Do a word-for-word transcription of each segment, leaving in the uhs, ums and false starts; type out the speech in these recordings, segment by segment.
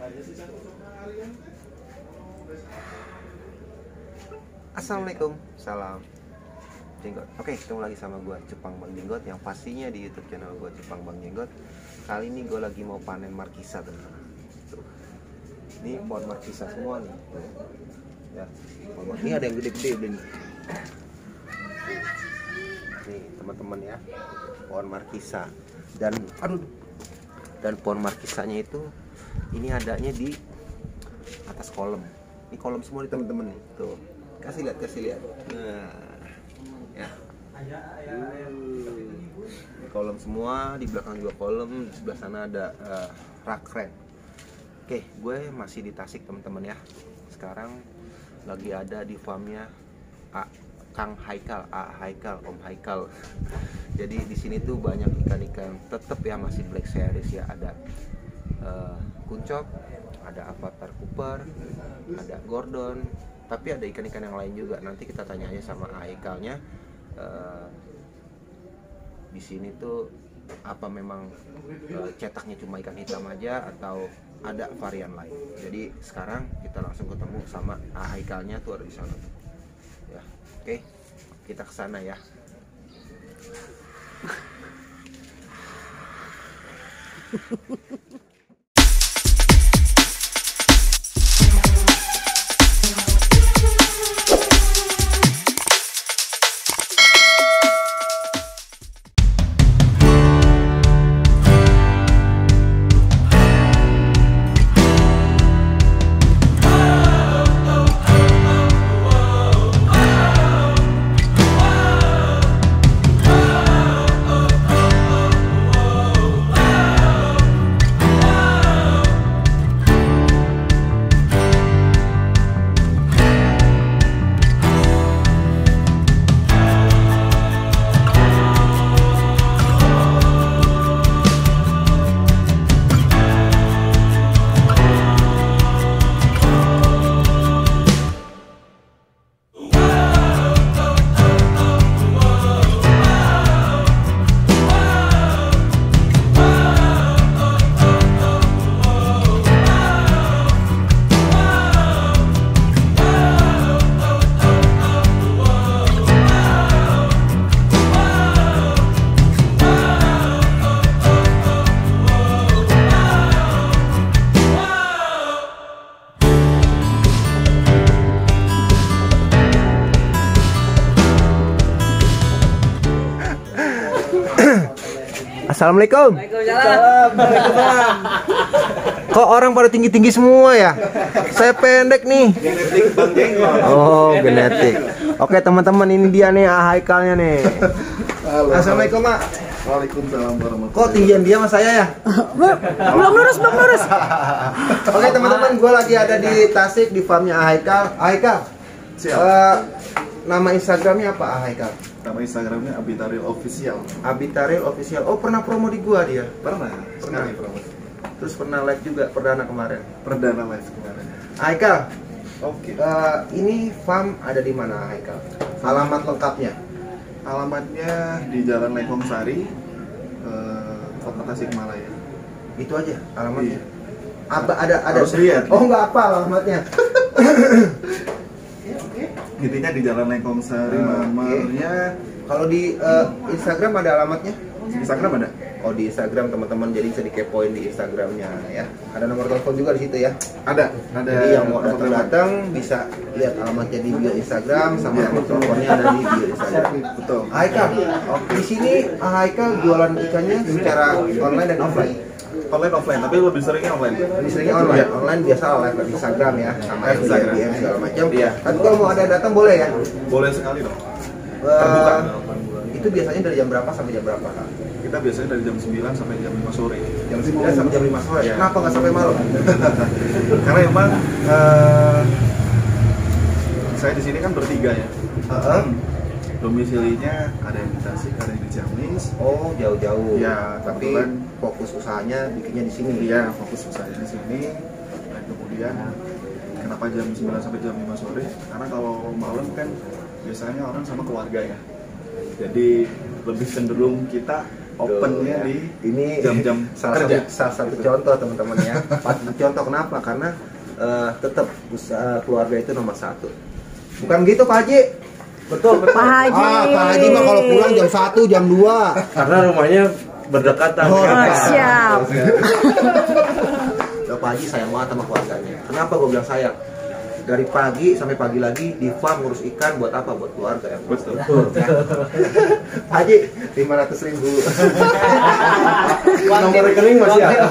Assalamualaikum, salam Jenggot. Oke, ketemu lagi sama gue Jepang Bang Jenggot, yang pastinya di YouTube channel gue Jepang Bang Jenggot. Kali ini gue lagi mau panen markisa, teman-teman. Tuh, ini pohon markisa semua nih. Tuh. Ya, pohon. Ini ada yang gede-gede udah nih. Nih teman-teman ya, pohon markisa. Dan aduh, dan pohon markisanya itu ini adanya di atas kolom. Ini kolom semua nih teman-teman nih. Tuh. Kasih lihat, kasih lihat. Nah, ya. Uh, kolom semua, di belakang juga kolom, di sebelah sana ada uh, rak rek. Oke, gue masih di Tasik teman-teman ya. Sekarang lagi ada di farmnya A, Kang Haikal, A Haikal, Om Haikal. Jadi di sini tuh banyak ikan-ikan, tetep ya masih Black Series ya. Ada uh, kuncop, ada avatar Cooper, ada Gordon. Tapi ada ikan-ikan yang lain juga. Nanti kita tanya aja sama Aikalnya. Uh, di sini tuh apa memang uh, cetaknya cuma ikan hitam aja atau ada varian lain. Jadi sekarang kita langsung ketemu sama Aikalnya tuh ada di sana. Ya, oke, kita ke sana ya. Assalamualaikum. Waalaikumsalam. Kok orang pada tinggi-tinggi semua ya? Saya pendek nih. Genetik Bang Jenggot. Oh, genetik. Oke teman-teman, ini dia nih Haikalnya nih. Halo. Assalamualaikum, Mak. Waalaikumsalam warahmatullahi. Kok tinggian dia sama saya ya? Belum lurus, belum lurus. Oke teman-teman, gue lagi ada di Tasik di farmnya Haikal. Haikal. Siap. Uh, nama Instagramnya apa Haikal? Nama Instagramnya Abitaril Official. Abitaril Official. Oh, pernah promo di gua dia. Pernah. Pernah. Sekali promosi. Terus pernah live juga perdana kemarin. Perdana live kemarin. Haikal. Oke. Uh, ini farm ada di mana Haikal? Alamat lengkapnya? Alamatnya di Jalan Lengkong Sari, eh, Kota Tasikmalaya. Itu aja alamatnya. Iya. Apa ada ada? Harus lihat. Oh, nggak apa alamatnya. Intinya di Jalan Lengkong Sari, Uh, nomornya. Kalau di uh, Instagram ada alamatnya? Instagram ada. Oh, di Instagram teman-teman, jadi bisa dikepoin di Instagramnya ya. Ada nomor telepon juga di situ ya. Ada. Ada. Jadi yang mau datang-datang bisa lihat alamatnya di bio Instagram sama Ya. nomor teleponnya ada di bio Instagram. Betul. Haikal, di sini Haikal jualan ikannya secara online dan offline. Online offline, tapi lebih seringnya online. Lebih seringnya online, online biasa live di Instagram ya, sama Live Instagram. D M segala macam. Iya. Tapi kalau mau ada datang boleh ya. Boleh sekali dong. Eh, Terbuka. itu biasanya dari jam berapa sampai jam berapa? Kak? Kita biasanya dari jam sembilan sampai jam lima sore. Jam sembilan sampai jam lima sore. Iya. Kenapa nggak sampai malam? Karena emang eh, saya di sini kan bertiga ya. Heeh. Domisilinya ada yang di Tasik, ada yang di Ciamis. Oh, jauh-jauh. Ya, tapi kebetulan- fokus usahanya bikinnya di sini. Iya, fokus saya di sini. Dan kemudian kenapa jam sembilan sampai jam lima sore? Karena kalau malam kan biasanya orang sama keluarga ya. Jadi lebih cenderung kita opennya ya. di Ini jam-jam salah kerja. satu, salah satu contoh teman-teman ya. Patut contoh kenapa? Karena uh, tetap usaha keluarga itu nomor satu. Bukan gitu Pak Haji? Betul, betul. Pak Haji. Ah, Pak Haji mah kalau pulang jam satu, jam dua. Karena rumahnya berdekatan. Oh, Oh, siap. Ya, Pak Haji sayang banget sama keluarganya. Kenapa gue bilang sayang? Dari pagi sampai pagi lagi di farm ngurus ikan buat apa? Buat keluarga ya. Betul. Ya. Pak Haji lima ratus ribu. Nomor rekening masih ada.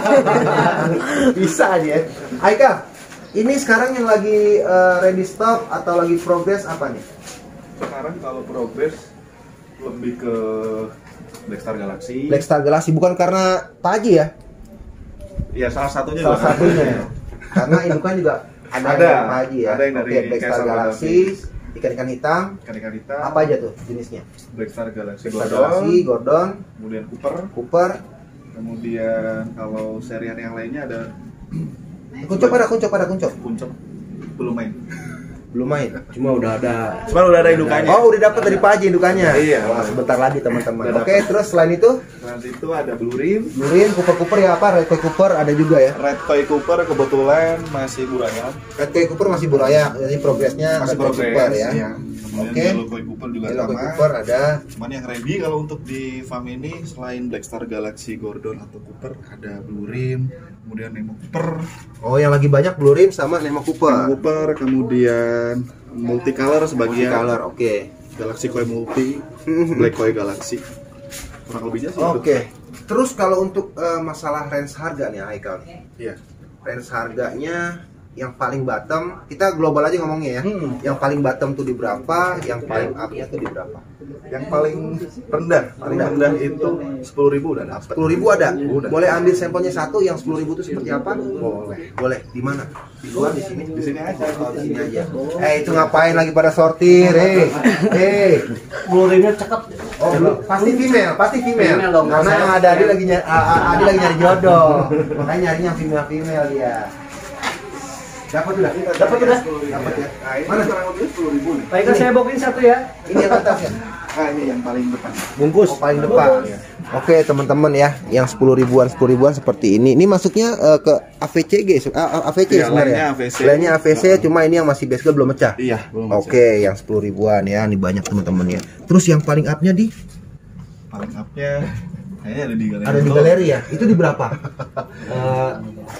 Bisa aja ya. Aika, ini sekarang yang lagi uh, ready stock atau lagi progress apa nih? Sekarang kalau progress lebih ke Black Star Galaxy. Black Star Galaxy bukan karena Pak Haji ya? Ya salah satunya. Salah juga. satunya ya. Karena indukan juga ada, Ada. yang dari Pak Haji ya. Ada yang dari Oke, Black Star Kaisar Galaxy, ikan-ikan hitam. Ikan-ikan hitam. Apa aja tuh jenisnya? Black Star Galaxy Black Star Gordon, Galaxy, Gordon, kemudian Cooper, Cooper, kemudian kalau serian yang lainnya ada kuncop ada, kuncop ada, kuncop. Kuncop belum main. Belum main. Cuma udah ada. Cuma udah ada indukannya. Oh, udah dapat dari Pak Haji indukannya. Iya. Wah, sebentar lagi teman-teman. Udah Oke, terus selain itu, Selain itu ada Blue Rim, Lurin, Cooper-Cooper ya apa? Red Koi Cooper ada juga ya. Red Koi Cooper kebetulan masih burayan, Red Koi Cooper masih burayak, jadi progresnya masih Red Koi progres Cooper ya. ya. Kemudian Oke. Yellow Koi Cooper juga Yellow Koi sama. Cooper ada. Cuman yang ready kalau untuk di farm ini selain Black Star Galaxy Gordon atau Cooper ada Blue Rim, kemudian Nemo Cooper, Oh, yang lagi banyak Blue Rim sama Nemo Nemo Cooper. Cooper, kemudian multicolor sebagian, Color, oke. Galaxy Koi Multi, Black Koi Galaxy. Kurang lebihnya sih. Oke. itu. Terus kalau untuk eh, masalah range harga nih Haikal. Iya. Range harganya yang paling bottom, kita global aja ngomongnya ya. Hmm. Yang paling bottom tuh di berapa, yang paling up-nya tuh di berapa? Yang paling rendah, paling rendah itu sepuluh ribu udah dapat. sepuluh ribu ada? Udah. Boleh ambil sampelnya satu, yang sepuluh ribu itu seperti apa? Boleh. Boleh. Di mana? Di luar, di sini? Di sini aja. Oh, di sini aja. Eh, itu ngapain lagi pada sortir? Eh, eh. Sepuluh ribu cakep. Oh, belum. Pasti female, pasti female. Female dong, Karena saya- yang ada Adi lagi nyari, Adi lagi nyari jodoh. Makanya nyarinya female female dia. Dapat udah? Dapat udah? Dapat ya. Nah, ini Mana? kurang lebih sepuluh ribu nih. Baiklah, saya bokin satu ya. Ini yang atas ya? Ah, ini yang paling depan. Bungkus. Oh, paling depan. Oke, teman-teman ya, yang sepuluh ribuan, sepuluh ribuan seperti ini. Ini masuknya eh, ke A V C G, se- ah, A V C Iya, sebenarnya. lainnya A V C. Lainnya A V C, cuma ini yang masih base girl belum pecah. Iya, belum. Oke, yang sepuluh ribuan ya, ini banyak teman-teman ya. Terus yang paling up-nya di Paling up-nya kayaknya ada di galeri. ada di galeri ya. Itu di berapa? Eh,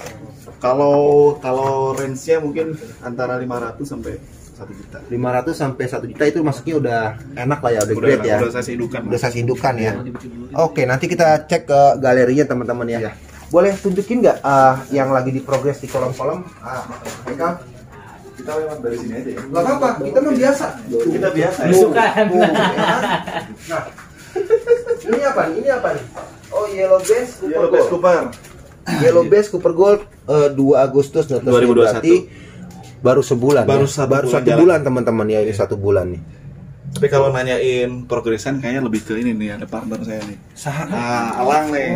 Kalau kalau range-nya mungkin antara lima ratus sampai satu juta. lima ratus sampai satu juta itu masuknya udah enak lah ya, udah, Udah, great ya. udah saya indukan. Udah saya indukan ya. Oke, nanti kita cek ke galerinya teman-teman ya. Iya. Boleh tunjukin nggak ah, yang lagi di progress di kolom-kolom? Ah, mereka Kita lewat dari sini aja ya. nggak apa-apa, kita mah biasa. Kita biasa. ya. Besukan. Tuh, ya kan? Nah, ini apa nih? Ini apa nih? Oh, yellow base Cooper Yellow Base Gold. Cooper. Yellow base Cooper Gold eh, dua Agustus dua ribu dua puluh satu. berarti baru sebulan. Baru ya? satu baru bulan satu jalan. bulan teman-teman ya, ini satu bulan nih. Tapi kalau nanyain progresan kayaknya lebih ke ini nih, ada partner saya nih. Sah. Ah, Alang nih.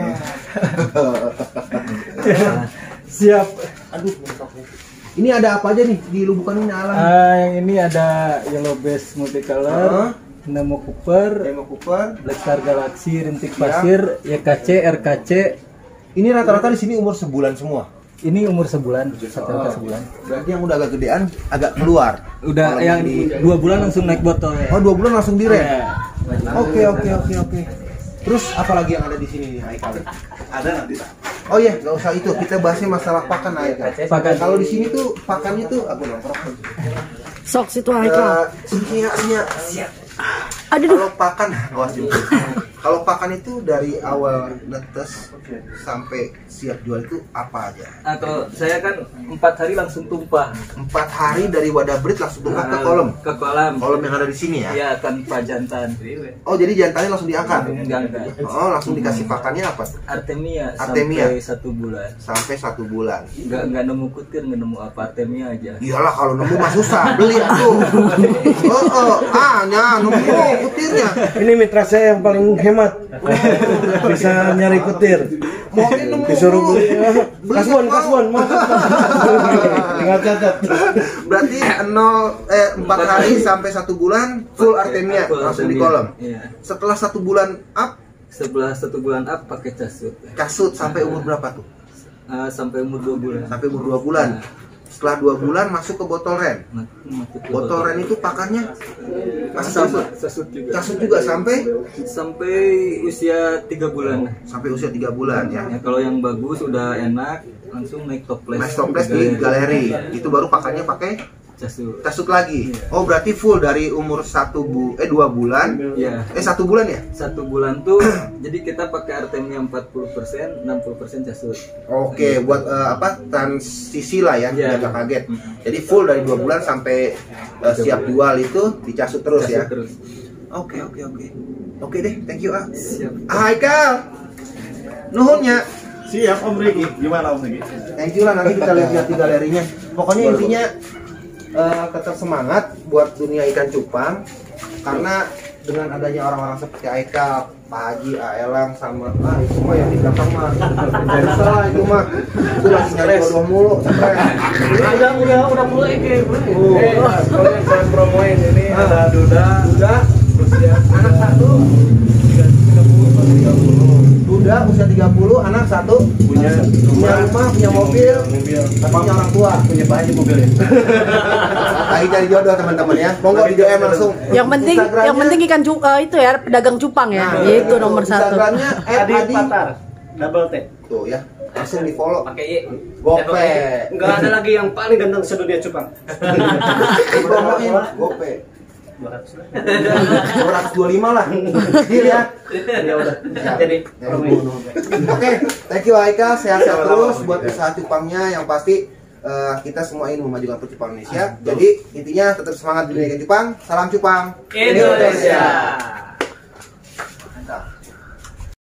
Siap. Aduh, ini ada apa aja nih di lubukan ini alam? Ah, yang ini ada yellow base multicolor, Hah? Nemo Cooper, Nemo Cooper. Black Star Galaxy, Rintik Siap. Pasir, Y K C, R K C. Ini rata-rata di sini umur sebulan semua. Ini umur sebulan, rata-rata sebulan. Berarti yang udah agak gedean agak keluar. Udah Kalau yang di- dua bulan langsung naik botol ya. Oh, dua bulan langsung direm. Iya. Oke, oke, oke, oke. Terus apa lagi yang ada di sini nih, Haikal? Ada nanti. Oh iya, nggak usah itu. Kita bahasnya masalah pakan, Haikal. Pakan. Kalau di sini tuh pakannya tuh aku nongkrong. Sok situ Eh, Iya, iya. Aduh. Kalau pakan, awas juga. Kalau pakan itu dari awal netes sampai siap jual itu apa aja? Atau saya kan empat hari langsung tumpah Empat hari dari wadah breed langsung tumpah ke kolom. ke kolam. Kolom yang ada di sini ya? Iya, tanpa jantan. Oh, jadi jantannya langsung diangkat? Enggak, enggak. Oh, langsung dikasih pakannya apa? Artemia, Artemia. sampai satu bulan. Sampai satu bulan. Enggak enggak nemu kutir, enggak nemu apa, Artemia aja. Iyalah, kalau nemu mah susah, beli tuh. Oh, oh, ah, nah, nemu kutirnya. Ini mitra saya yang paling hemat. Bisa nyari kutir. Mungkin nemu Disuruh dulu. beli. Beli Kasbon, mau. kasbon, mau. Tinggal catat. Berarti nol eh empat hari sampai satu bulan full Artemia Full langsung di Artemia. kolom. Iya. Setelah satu bulan up Setelah satu bulan up pakai casut. Kasut sampai umur berapa tuh? Uh, sampai umur dua bulan. Sampai umur dua bulan. Setelah dua bulan masuk ke botol ren. Ma- masuk ke Botol ren itu pakannya masih sama kasut. casut juga. Kasut juga sampai Sampai usia tiga bulan. sampai usia tiga bulan ya. Ya, kalau yang bagus udah enak langsung naik toples. Naik toples di galeri. Itu baru pakannya pakai Casut. kasut lagi. Oh, berarti full dari umur satu bu eh dua bulan. Ya. Eh satu bulan ya? Satu bulan tuh jadi kita pakai Artemia empat puluh persen, enam puluh persen casut. Oke, buat eh, apa transisi lah ya, Iya. biar nggak kaget. Jadi full dari dua bulan sampai eh, siap jual itu dicasut terus Casut ya. terus. Oke oke oke. Oke deh, thank you ah. Siap. Ah, Haikal. Nuhunnya. Siap Om Riki. Gimana Om Riki? Thank you lah, nanti kita lihat di galerinya. Pokoknya intinya eh, tetap semangat buat dunia ikan cupang, karena dengan adanya orang-orang seperti Haikal, Pak Haji, A Elang sama ah itu mah yang di belakang mah bisa lah itu mah itu lagi nyari jodoh mulu stres. Udah udah udah mulai ke. Oh. Eh, kalau yang saya promoin ini ada Duda, Duda usia anak satu, tiga puluh tiga puluh. Duda usia tiga puluh, anak satu, Punya punya rumah, punya mobil, mobil. tapi punya orang tua. Punya Pak Haji mobilnya. Lagi cari jodoh teman-teman ya. Monggo di D M langsung. Yang penting Instagramnya- yang penting ikan cu- eh, itu ya pedagang cupang ya. Nah, itu nomor satu. Instagramnya Adi Adi Patar, double T. tuh ya. Langsung di follow. Pakai Y. Gope. Enggak ada lagi yang paling ganteng sedunia cupang. Dipromoin Gope. dua ratus lah. dua ratus dua puluh lima lah. Deal ya. Ya udah. Siap. Jadi Ya, Oke, thank you Haikal, sehat-sehat terus buat usaha cupangnya. Yang pasti eh, kita semua ingin memajukan percupang Indonesia. Jadi intinya tetap semangat di dunia ikan cupang. Salam cupang Indonesia.